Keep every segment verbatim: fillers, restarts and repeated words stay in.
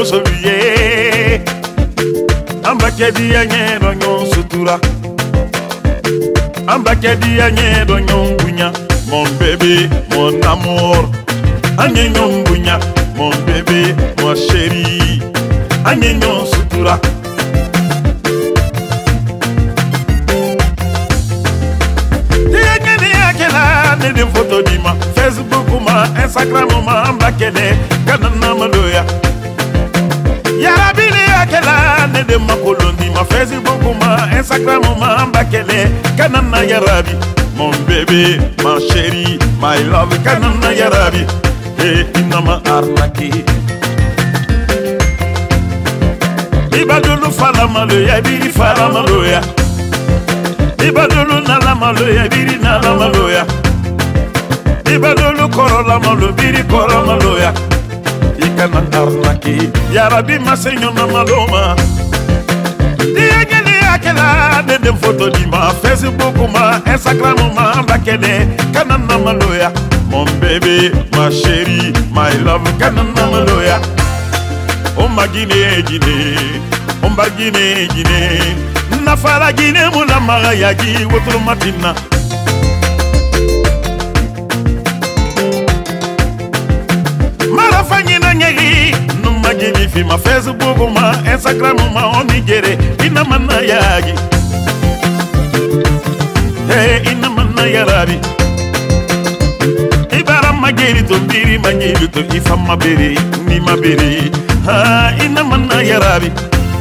musobiye ambakedi yanyero nyon sutura ambakedi yanyero nyon bunya mon bébé mon amour anye nyon bunya mon bébé mon chéri anye nyon sutura ne de photo di ma Facebook ma Instagram ma ambakele kanana maloya yarabili akela ne de makolondi ma Facebook ma Instagram ma ambakele kanana yarabi mon bébé ma chérie my love kanana yarabi e inama arnaki ibadulu fala maloya biri fala maloya ibadulu nala maloya biri nala maloya ibadulu korola malo biri korola maloya ikana arnaki ya rabbi masenyo na maloma diageli akela de de photo di ma Facebook ma Instagram ma ambakele kana na maloya mon bébé ma chérie my love kana na maloya o magine gine o magine gine na fala gine mula magaya gi wotro matina fi ma Facebook ma Instagram ma onigere ina manna yaagi hey ina manna yarabi ibara mageri to biri mageri to ifa mabere ni mabere ha ina manna yarabi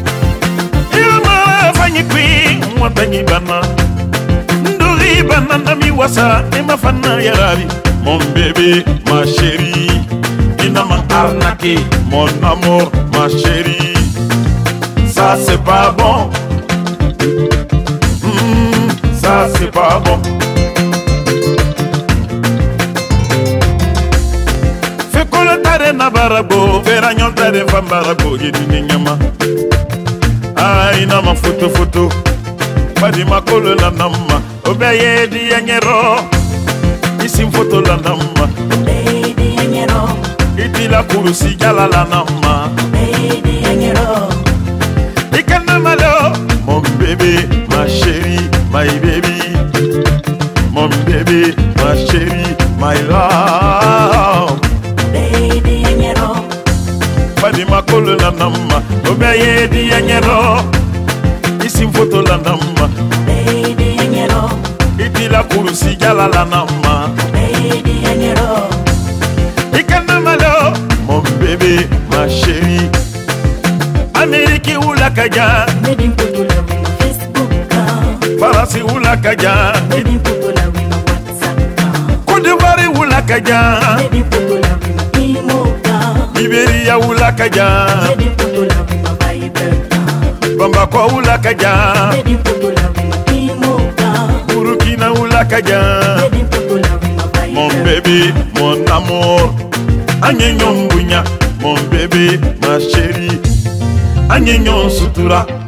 ima fanyi kwi mwatanyi bana nduri bana ndami wasa ima fanna yarabi mon bébé ma chérie inama arnaqué mon amour ma chérie ça c'est pas bon mmh, ça c'est pas bon fait qu'on le tare na barabo vera nyon tare fam barabo yedi nyama ah inama photo photo padi makolo la namma obeye di yanyero isim photo la namma obeye di yanyero itila kurusi jala la nama baby anyero ikana malo mon bébé ma chérie my baby mon bébé ma chérie my love baby anyero padi makolo la nama obeye di anyero isim photo la nama baby anyero itila kurusi jala la nama baby anyero mon bébé, ma chérie Amérique ou la Kaja Baby photo la oui no Facebook Farasi ou la Kaja Baby photo la oui no WhatsApp Côte d'Ivoire ou la Kaja Baby photo la oui no Imo Libéria ou la Kaja Baby photo la oui no Viber Bamako ou la Kaja Baby photo la oui no Imo Burkina ou la Kaja Baby photo la oui no Viber mon bébé, mon amour Anye nyon bunya, mon bébé, ma chérie Anye nyon sutura